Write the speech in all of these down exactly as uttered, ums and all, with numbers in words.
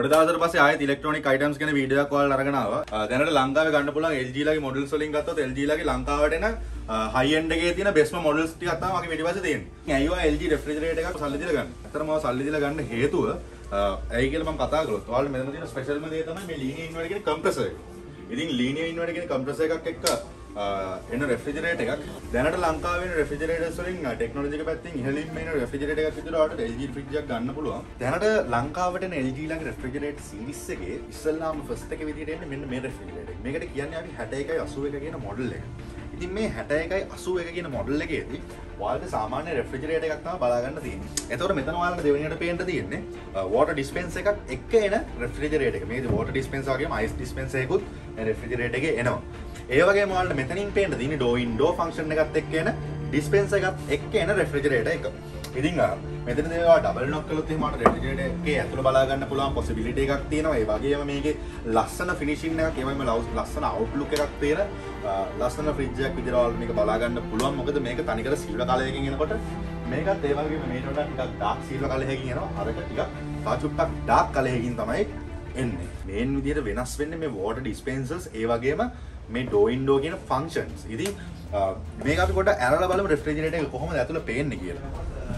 පොඩි දවසකට පස්සේ ආයෙත් ඉලෙක්ට්‍රොනික අයිටම්ස් ගැන වීඩියෝ එකක් ඔයාලට අරගෙන ආවා. දැනට ලංකාවේ ගන්න පුළුවන් L G ලගේ මොඩල්ස් වලින් ගත්තොත් L G ලගේ ලංකාවට එන හයි එන්ඩ් එකේ තියෙන බෙස්ම මොඩල්ස් ටිකක් තමයි මගේ පිටිපස්සේ තියෙන්නේ. ඇයි ඔය L G රෙෆ්‍රිජරේටර් එකක් සල්ලි දීලා ගන්න. අතරම ඔය සල්ලි දීලා ගන්න හේතුව ඇයි කියලා මම කතා කළොත් ඔයාලට මෙතන තියෙන ස්පෙෂල්ම දේ තමයි මේ ලීනියර් ඉන්වර්ටර් කියන කම්ප්‍රෙසර් එක. ඉතින් ලීනියර් ඉන්වර්ටර් කියන කම්ප්‍රෙසර් එකක් එක්ක එන රෙෆ්‍රිජරේටර් එකක් දැනට ලංකාවේ වෙන රෙෆ්‍රිජරේටර්ස් වලින් ටෙක්නොලොජි එක පැත්තෙන් ඉහළින්ම එන රෙෆ්‍රිජරේටර් එකක් විදිහට ඔයාලට L G ෆ්‍රිජ් එකක් ගන්න පුළුවන්. දැනට ලංකාවට එන L G ලගේ රෙෆ්‍රිජරේටර් සීරීස් එකේ ඉස්සල්ලාම ෆස්ට් එක විදිහට එන්නේ මෙන්න මේ රෙෆ්‍රිජරේටර් එක. මේකට කියන්නේ අපි හැට එකයි අසූ එක කියන මොඩල් එක. ඉතින් මේ හැට එකයි අසූ එක කියන මොඩල් එකේදී ඔයාලට සාමාන්‍ය රෙෆ්‍රිජරේටර් එකක් තමයි බලා ගන්න තියෙන්නේ. එතකොට මෙතන ඔයාලට දෙවෙනියට පේන්න තියෙන්නේ වෝටර් ඩිස්පෙන්සර් එකක් එක්ක එන රෙෆ්‍රිජරේටර් එක. මේකේ වෝටර් ඩිස්පෙන්සර් වගේම අයිස් ඩිස්පෙන්සර් එකකුත් රෙෆ්‍රිජරේටර් එකේ එනවා. ඒ වගේම ඔයාලට මෙතනින් පේන්න තියෙන්නේ ඩෝ ඉන් ඩෝ ෆන්ක්ෂන් එකත් එක්ක එන ඩිස්පෙන්සර් එකත් එක්ක එන රෙෆ්‍රිජරේටර් එක. ඉතින් මෙතනදී ඔයා ඩබල් නොක් කළොත් එහෙම ඔයාලට රෙෆ්‍රිජරේටර් එකේ ඇතුළ බලා ගන්න පුළුවන් පොසිබිලිටි එකක් තියෙනවා. ඒ වගේම මේකේ ලස්සන ෆිනිෂින් එකක්, ඒ වගේම ලස්සන අවුට්ලුක් එකක් තියෙන ලස්සන ෆ්‍රිජ් එකක් විදිහට ඔයාලට මේක බලා ගන්න පුළුවන්. මොකද මේක තනිකර සිල්වර් කලරයකින් එනකොට මේකත් ඒ වගේම මේකට වඩා ටිකක් ඩාර්ක් සිල්වර් කලරයකින් එනවා. අරක ටිකක් තව චුට්ටක් ඩාර්ක් කලරයකින් තමයි එන්නේ. මේන් විදිහට වෙනස් වෙන්නේ මේ වෝටර් ඩිස්පෙන්සර්ස් ඒ වගේම මේ ඩෝ ඉන් ඩෝ කියන ෆන්ක්ෂන්ස්. ඉතින් මේක අපි පොඩ්ඩක් අරලා බලමු රෙෆ්‍රිජරේටර් එක කොහොමද ඇතුළේ පේන්නේ කියලා.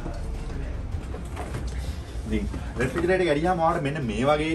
ඉතින් රෙෆ්‍රිජරේටර් එක ඇරියාම ඔයාලට මෙන්න මේ වගේ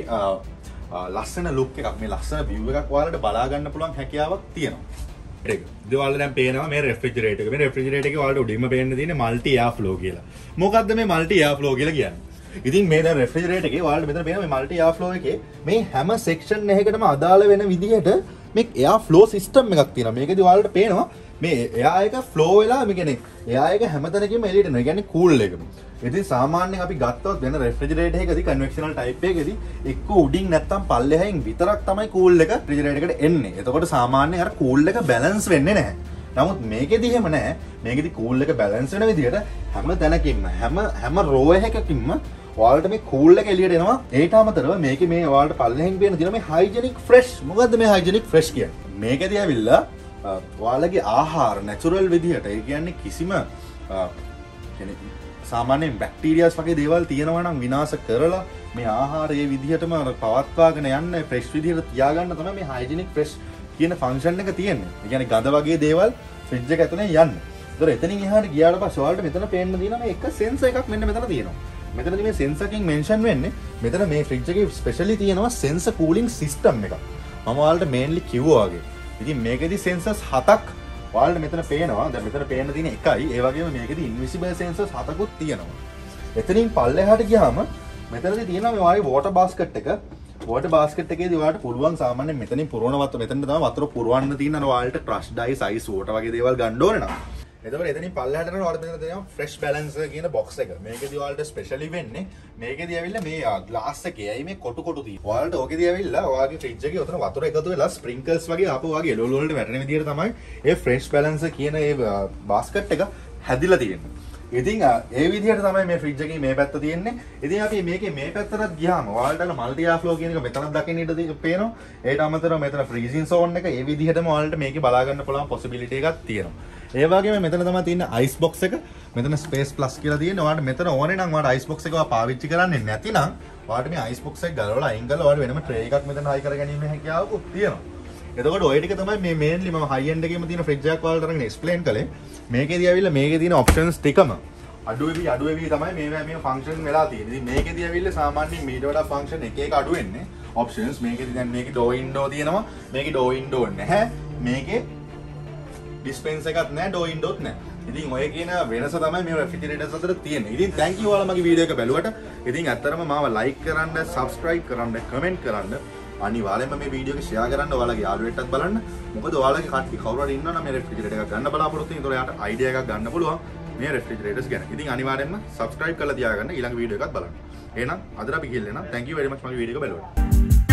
ලස්සන ලුක් එකක්, මේ ලස්සන view එකක් ඔයාලට බලා ගන්න පුළුවන් හැකියාවක් තියෙනවා. ඒක. ඉතින් ඔයාලට දැන් පේනවා මේ රෙෆ්‍රිජරේටර් එක. මේ රෙෆ්‍රිජරේටර් එකේ ඔයාලට උඩින්ම පේන්න තියෙන්නේ මල්ටි එයාර් ෆ්ලෝ කියලා. මොකද්ද මේ මල්ටි එයාර් ෆ්ලෝ කියලා කියන්නේ? ඉතින් මේ දැන් රෙෆ්‍රිජරේටර් එකේ ඔයාලට මෙතන පේනවා මේ මල්ටි එයාර් ෆ්ලෝ එකේ මේ හැම සෙක්ෂන් එකකටම අදාළ වෙන විදිහට මේ එයාර් ෆ්ලෝ සිස්ටම් එකක් තියෙනවා. මේකදී ඔයාලට පේනවා මේ එයාර් එක ෆ්ලෝ වෙලා මේ කියන්නේ එයාර් එක හැමතැනකම එළියට එනවා. ඒ කියන්නේ කූල් එක. ඉතින් සාමාන්‍යයෙන් අපි ගත්තොත් වෙන රෙෆ්‍රිජරේටර් එකකදී කන්වෙක්ෂනල් ටයිප් එකකදී එක්ක උඩින් නැත්තම් පල්ලෙහායින් විතරක් තමයි කූල් එක රෙෆ්‍රිජරේටර් එකට එන්නේ. එතකොට සාමාන්‍යයෙන් අර කූල් එක බැලන්ස් වෙන්නේ නැහැ. නමුත් මේකෙදි එහෙම නැහැ. මේකෙදි කූල් එක බැලන්ස් වෙන විදිහට හැම තැනකින්ම හැම හැම රෝ එකකින්ම ඔයාලට මේ කූල් එක එළියට එනවා. ඒට අමතරව මේකේ මේ ඔයාලට පල්ලෙහින් පේන තියෙන මේ හයිජෙනික් ෆ්‍රෙෂ්. මොකද්ද මේ හයිජෙනික් ෆ්‍රෙෂ් කියන්නේ? මේකදී ඇවිල්ලා ඔයාලගේ ආහාර නැචරල් විදිහට, ඒ කියන්නේ කිසිම කියන්නේ සාමාන්‍යයෙන් බැක්ටීරියාස් වගේ දේවල් තියෙනවා නම් විනාශ කරලා මේ ආහාරයේ විදිහටම පවත්වාගෙන යන්න ෆ්‍රෙෂ් විදිහට තියාගන්න තමයි මේ හයිජෙනික් ෆ්‍රෙෂ් කියන ෆන්ක්ෂන් එක තියෙන්නේ. ඒ කියන්නේ ගඳ වගේ දේවල් ෆ්‍රිජ් එක ඇතුලේ යන්න. ඒතර එතනින් එහාට ගියාට පස්සේ ඔයාලට මෙතන පේන්න තියෙනවා මේ එක සෙන්සර් එකක් මෙන්න මෙතන තියෙනවා. මෙතනදී මේ සෙන්සර් එකකින් මෙන්ෂන් වෙන්නේ මෙතන මේ ෆ්‍රිජ් එකේ ස්පෙෂලි තියෙනවා සෙන්සර් කූලින් සිස්ටම් එකක්. මම ඔයාලට මේන්ලි කිව්වා වගේ. ඉතින් මේකෙදි සෙන්සර්ස් හතක් ඔයාලට මෙතන පේනවා. දැන් මෙතන පේන්න තියෙන එකයි. ඒ වගේම මේකෙදි ඉන්විසිබල් සෙන්සර්ස් හතකුත් තියෙනවා. එතනින් පල්ලෙහාට ගියාම මෙතනදී තියෙනවා මේ වාගේ වෝටර් බාස්කට් එක. වෝටර් බාස්කට් එකේදී ඔයාලට පුළුවන් සාමාන්‍යයෙන් මෙතනින් පුරවන වතුර මෙතන තමයි වතුර පුරවන්න තියෙන අර ඔයාලට ක්‍රෂ්ඩ් අයිස්, අයිස් වෝටර් වගේ දේවල් ගන්න ඕනේ නම්. එතකොට එතනින් පල්ලෙහාට යනවා ඔයාලට මෙතන තියෙනවා ෆ්‍රෙෂ් බැලන්සර් කියන බොක්ස් එක. මේකෙදී ඔයාලට ස්පෙෂලි වෙන්නේ මේකෙදී ඇවිල්ලා මේ ග්ලාස් එකේ ඇයි මේ කොටු කොටු තියෙන්නේ. ඔයාලට ඕකෙදී ඇවිල්ලා ඔයාගේ ෆ්‍රිජ් එකේ උතන වතුර එකතු වෙලා ස්ප්‍රින්කල්ස් වගේ ආපහු වගේ එළවලු වලට වැටෙන විදිහට තමයි ඒ ෆ්‍රෙෂ් බැලන්සර් කියන ඒ බාස්කට් එක හැදිලා තියෙන්නේ. ඉතින් ඒ විදිහට තමයි මේ ෆ්‍රිජ් එකේ මේ පැත්ත තියෙන්නේ. ඉතින් අපි මේකේ මේ පැත්තට ගියාම ඔයාලට අර මල්ටි එයාර් ෆ්ලෝ කියන එක මෙතනක් දකින්න ඉඩ පේනවා. ඒට අමතරව මෙතන ෆ්‍රීසින් සෝන් එක ඒ විදිහටම ඔයාලට මේකේ බලා ගන්න පුළුවන් පොසිබිලිටි එකක් තියෙනවා. ඒ වගේම මෙතන තමයි තියෙන අයිස් බොක්ස් එක. මෙතන ස්පේස් ප්ලස් කියලා තියෙනවා. ඔයාලට මෙතන ඕනේ නම් ඔයාලට අයිස් බොක්ස් එක පාවිච්චි කරන්නේ නැතිනම් ඔයාලට මේ අයිස් බොක්ස් එක ගලවලා අයින් කරලා ඔයාලට වෙනම ට්‍රේ එකක් මෙතන හයි කරගැනීමේ හැකියාවකුත් තියෙනවා. එතකොට ඔය ටික තමයි මේ මේන්ලි මම හයි එන්ඩ් එකේම තියෙන ෆ්‍රිජ් එකක් ඔයාලට අරගෙන එක්ස්ප්ලেইন කළේ. මේකේදී ඇවිල්ලා මේකේ තියෙන ඔප්ෂන්ස් ටිකම අඩු වෙවි අඩු වෙවි තමයි මේ මේ ෆන්ක්ෂන් වෙලා තියෙන්නේ. ඉතින් මේකේදී ඇවිල්ලා සාමාන්‍යයෙන් මීට වඩා ෆන්ක්ෂන් එක එක අඩු වෙන්නේ. ඔප්ෂන්ස් මේකේදී දැන් මේකේ ඩෝ ඉන් ඩෝ තියෙනවා. මේකේ ඩෝ ඉන් ඩෝ නැහැ. මේකේ ඩිස්පෙන්සර් එකක් නැහැ, ඩෝ ඉන් ඩෝත් නැහැ. ඉතින් ඔය කියන වෙනස තමයි මේ රෙෆ්‍රිජරේටර්ස් අතර තියෙන්නේ. ඉතින් thank you ඔයාලා මගේ වීඩියෝ එක බැලුවට. ඉතින් ඇත්තටම මාව like කරන්න, subscribe කරන්න, comment කරන්න. අනිවාර්යයෙන්ම මේ වීඩියෝ එක share කරන්න ඔයාලගේ යාළුවෙක්ටත් බලන්න. මොකද ඔයාලගේ කට්ටිය කවුරු හරි ඉන්නවා නම් මේ රෙෆ්‍රිජරේටර් එකක් ගන්න බලාපොරොත්තු වෙන. ඒතකොට එයාට idea එකක් ගන්න පුළුවන් මේ රෙෆ්‍රිජරේටර්ස් ගැන. ඉතින් අනිවාර්යයෙන්ම subscribe කරලා තියාගන්න ඊළඟ වීඩියෝ එකත් බලන්න. එහෙනම් අදට අපි ගිහින් එනවා. thank you very much මගේ වීඩියෝ එක බැලුවට.